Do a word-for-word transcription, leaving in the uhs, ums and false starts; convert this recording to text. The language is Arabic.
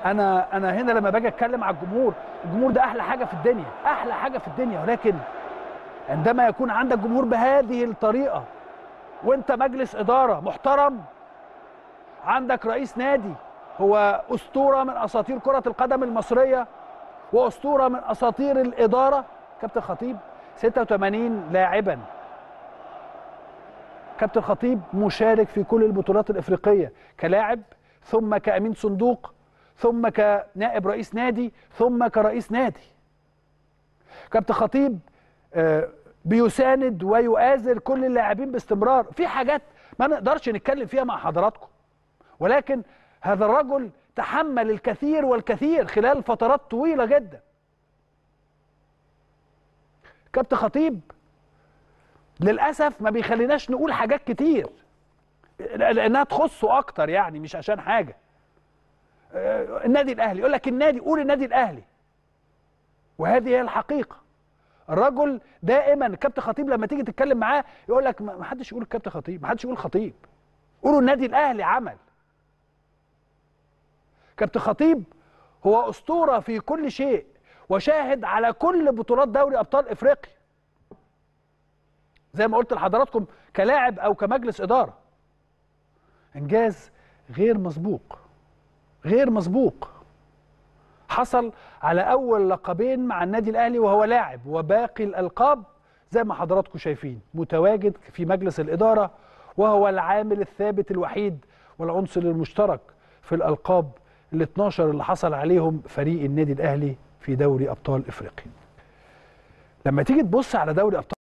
انا انا هنا لما باجي اتكلم على الجمهور، الجمهور ده احلى حاجه في الدنيا، احلى حاجه في الدنيا، ولكن عندما يكون عندك جمهور بهذه الطريقه وانت مجلس اداره محترم، عندك رئيس نادي هو اسطوره من اساطير كره القدم المصريه واسطوره من اساطير الاداره، كابتن خطيب ستة وثمانين لاعبا. كابتن خطيب مشارك في كل البطولات الافريقيه كلاعب، ثم كامين صندوق، ثم كنائب رئيس نادي، ثم كرئيس نادي. كابتن خطيب بيساند ويؤازر كل اللاعبين باستمرار. في حاجات ما نقدرش نتكلم فيها مع حضراتكم، ولكن هذا الرجل تحمل الكثير والكثير خلال فترات طويلة جدا. كابتن خطيب للأسف ما بيخليناش نقول حاجات كتير لأنها تخصه أكتر، يعني مش عشان حاجة. النادي الأهلي يقول لك النادي، قول النادي الأهلي، وهذه هي الحقيقة. الرجل دائما الكابتن خطيب لما تيجي تتكلم معاه يقول لك ما حدش يقول الكابتن خطيب، ما حدش يقول خطيب، قولوا النادي الأهلي عمل. كابتن خطيب هو أسطورة في كل شيء، وشاهد على كل بطولات دوري أبطال إفريقيا زي ما قلت لحضراتكم كلاعب أو كمجلس إدارة. إنجاز غير مسبوق، غير مسبوق. حصل على أول لقبين مع النادي الأهلي وهو لاعب، وباقي الألقاب زي ما حضراتكم شايفين متواجد في مجلس الإدارة، وهو العامل الثابت الوحيد والعنصر المشترك في الألقاب ال اثناشر اللي حصل عليهم فريق النادي الأهلي في دوري أبطال إفريقيا. لما تيجي تبص على دوري أبطال